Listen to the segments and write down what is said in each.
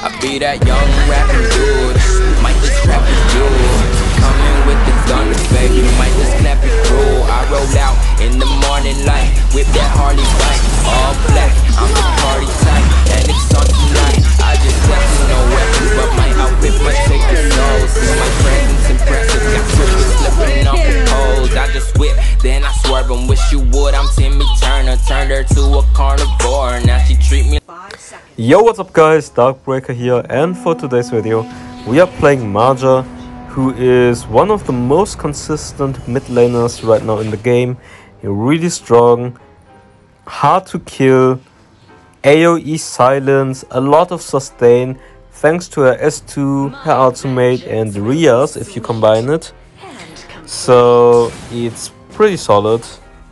I be that young rapping dude, might just scrap your jewel. Coming with the guns, baby, might just snap your crew. I roll out in the morning light, whip that Harley bike, all black, I'm the party type, and it's on tonight. I just left with no weapons, but my outfit might take your soul. See my presence impressive, got strippers slipping off the poles. I just whip, then I swerve and wish you would. I'm Timmy Turner, turned her to a carnivore, now she treat me. Yo, what's up guys, Darkbreaker here, and for today's video we are playing Marja, who is one of the most consistent mid laners right now in the game. Really strong, hard to kill, AoE silence, a lot of sustain thanks to her S2, her ultimate and Rias if you combine it. So it's pretty solid.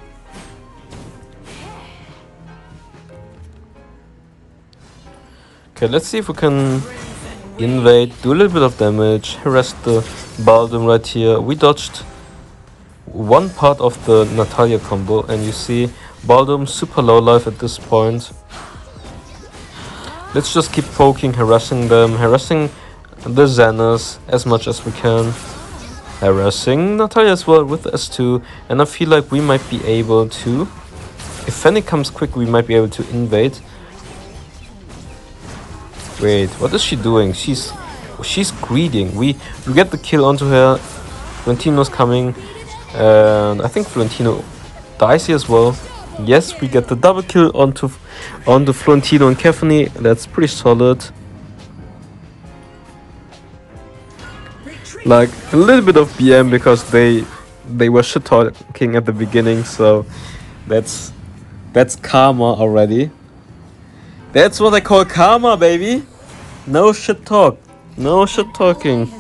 Okay, let's see if we can invade, do a little bit of damage, harass the Baldum right here. We dodged one part of the Natalia combo, and you see Baldum super low life at this point. Let's just keep poking, harassing them, harassing the Xanas as much as we can. Harassing Natalia as well with S2, and I feel like we might be able to, if Fennec comes quick, we might be able to invade. Wait, what is she doing? She's greeding. We get the kill onto her. Florentino's coming, and I think Florentino dies here as well. Yes, we get the double kill onto Florentino and Kefani. That's pretty solid. Like a little bit of BM because they were shit talking at the beginning, so that's karma already. That's what I call karma, baby. No shit talk. No shit talking.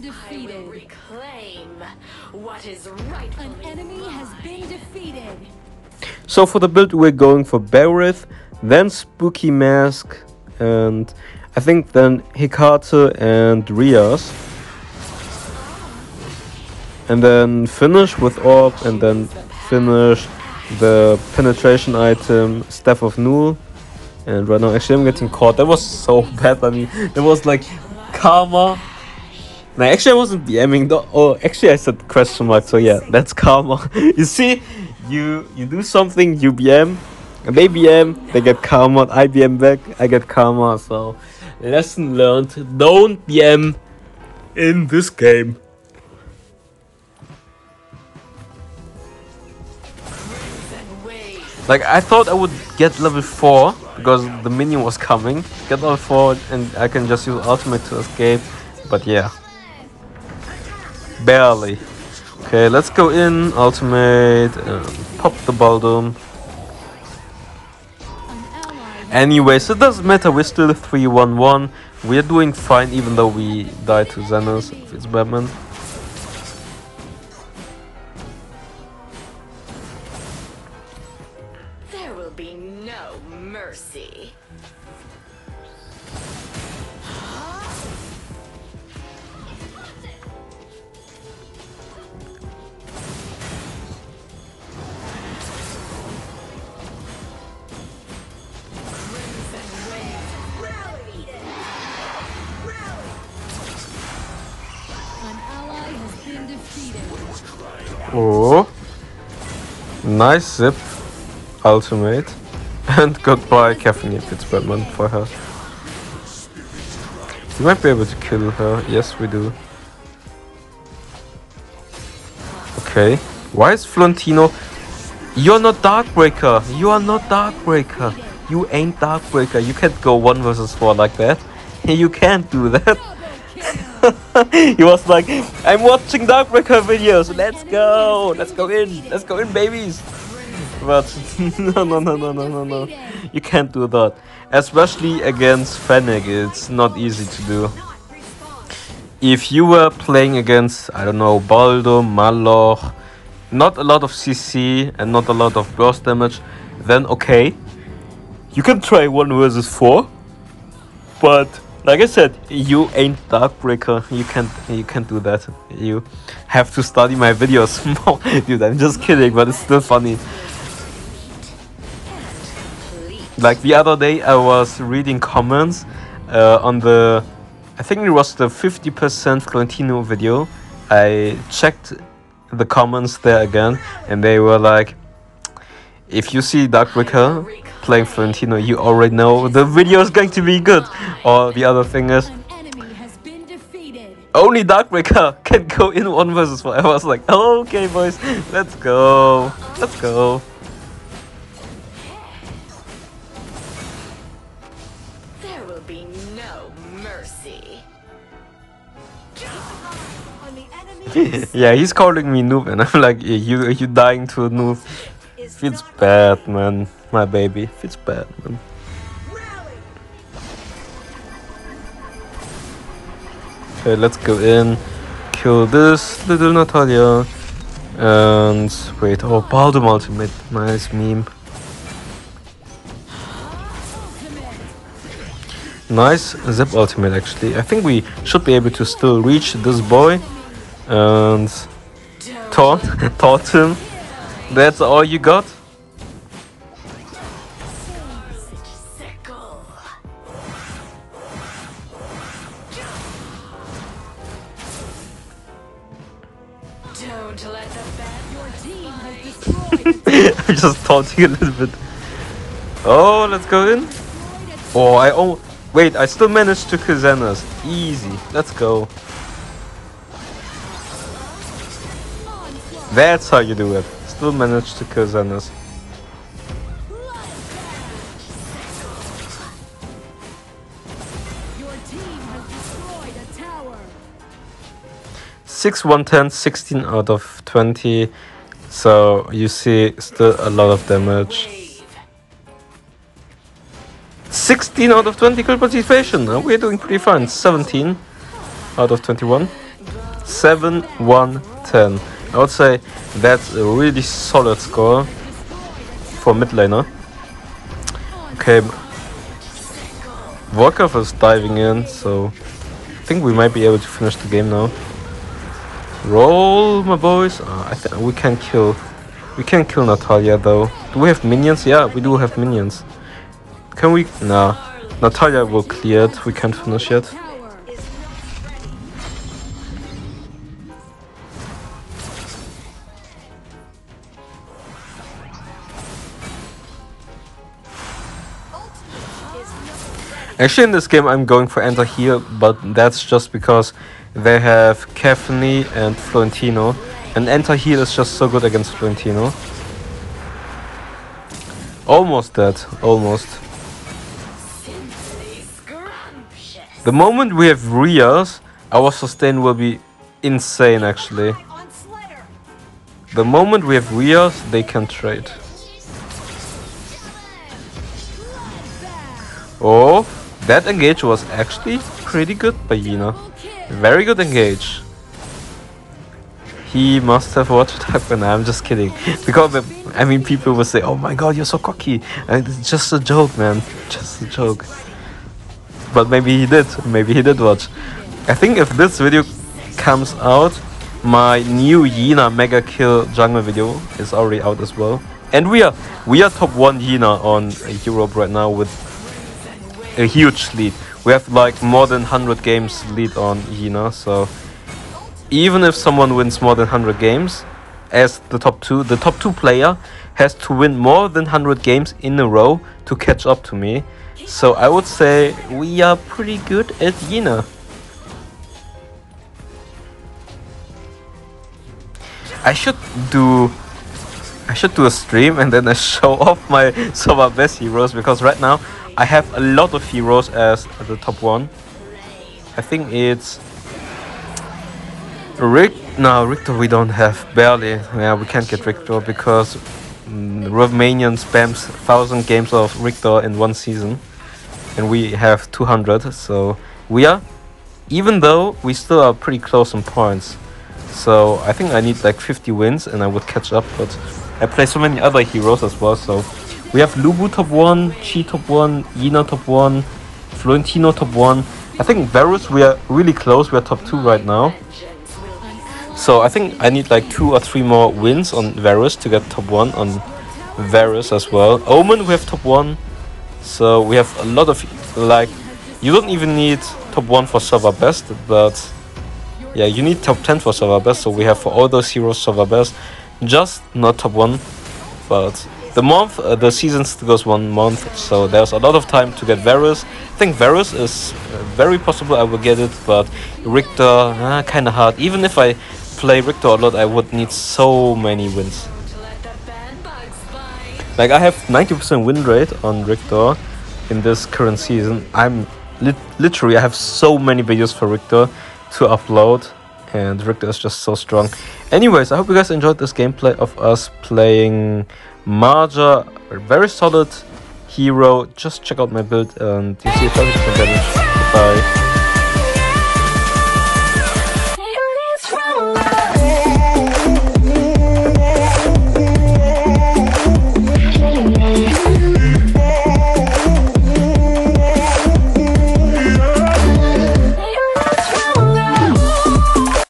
So for the build we're going for Barith, then Spooky Mask, and I think then Hecate and Rias. And then finish with Orb, and then finish the penetration item, Staff of Null. And right now, actually, I'm getting caught. That was so bad. I mean, it was like karma. No, actually, I wasn't BMing though. Oh, actually, I said question mark. So yeah, that's karma. You see, you do something, you BM, and they BM, they get karma. I BM back, I get karma. So lesson learned: don't BM in this game. Like, I thought I would get level 4 because the minion was coming. Get level 4 and I can just use ultimate to escape. But yeah. Barely. Okay, let's go in. Ultimate. Pop the Baldum. Anyways, it doesn't matter. We're still 3-1-1. We're doing fine even though we died to Xanas. It's Batman. Oh, nice zip, ultimate, and goodbye Kefani if it's Batman for her. We might be able to kill her, yes we do. Okay, why is Florentino? You're not Darkbreaker, you are not Darkbreaker, you ain't Darkbreaker, you can't go 1 versus 4 like that, you can't do that. He was like, I'm watching Darkbreaker videos, let's go in babies. But no, you can't do that, especially against Fennec. It's not easy to do. If you were playing against, I don't know, Baldum, Maloch, not a lot of CC and not a lot of burst damage, then okay, you can try 1 versus 4, but like I said, you ain't Darkbreaker. You can't do that. You have to study my videos more. Dude, I'm just kidding, but it's still funny. Like the other day I was reading comments on the, I think it was the 50% Florentino video, I checked the comments there again, and they were like, if you see Darkbreaker playing Florentino, you already know the video is going to be good. Or the other thing is, only Darkbreaker can go in 1 versus 4. I was like, oh, okay, boys, let's go. Let's go. There will be no mercy. Yeah, he's calling me noob, and I'm like, yeah, you dying to a noob. Feels bad, man. My baby. Feels bad, man. Okay, let's go in. Kill this little Natalia. And wait, oh, Baldum ultimate. Nice meme. Nice Zip ultimate, actually. I think we should be able to still reach this boy. And taunt him. That's all you got? Don't let the bad your team has destroyed. I'm just taunting a little bit. Oh, let's go in. Oh, wait, I still managed to kill Xenos. Easy. Let's go. That's how you do it. Still managed to kill Xenos. Your team has destroyed a tower. 6, 1, 10, 16 out of 20. So you see still a lot of damage. 16 out of 20 kill participation. We're doing pretty fine. 17 out of 21. 7, 1, 10. I would say that's a really solid score for mid laner. Okay, Volkov is diving in, so I think we might be able to finish the game now. Roll, my boys. I think we can kill Natalia though. Do we have minions? Yeah, we do have minions. Can we? Nah, Natalia will clear it. We can't finish yet. Actually, in this game, I'm going for Enter Heal, but that's just because they have Kefni and Florentino, and Enter Heal is just so good against Florentino. Almost dead, almost. The moment we have Rias, our sustain will be insane, actually. The moment we have Rias, they can trade. Oh, that engage was actually pretty good by Yina. Very good engage. He must have watched Darkbreaker. I'm just kidding. Because, I mean, people will say, oh my god, you're so cocky. And it's just a joke, man. Just a joke. But maybe he did. Maybe he did watch. I think if this video comes out, my new Yina mega kill jungle video is already out as well. And we are top 1 Yina on Europe right now with a huge lead. We have like more than 100 games lead on Yina, so even if someone wins more than 100 games as the top 2 player has to win more than 100 games in a row to catch up to me. So I would say we are pretty good at Yina. I should do a stream and then I show off some of my best heroes, because right now I have a lot of heroes as the top 1. I think it's Riktor we don't have, barely. Yeah, we can't get Riktor because Romanian spams 1000 games of Riktor in 1 season. And we have 200, so we are, even though we still are pretty close on points. So I think I need like 50 wins and I would catch up, but I play so many other heroes as well, so we have Lubu top 1, Chi top 1, Yina top 1, Florentino top 1. I think Varus we are really close, we are top 2 right now. So I think I need like 2 or 3 more wins on Varus to get top 1 on Varus as well. Omen we have top 1. So we have a lot of, like, You don't even need top 1 for server best, but yeah, you need top 10 for server best. So we have for all those heroes server best, just not top 1. But the season still goes 1 month, so there's a lot of time to get Varus. I think Varus is very possible I will get it, but Richter, kind of hard. Even if I play Richter a lot, I would need so many wins. Like, I have 90% win rate on Richter in this current season. I'm literally, I have so many videos for Richter to upload, and Richter is just so strong. Anyways, I hope you guys enjoyed this gameplay of us playing Marja, a very solid hero. Just check out my build and you see 30% damage.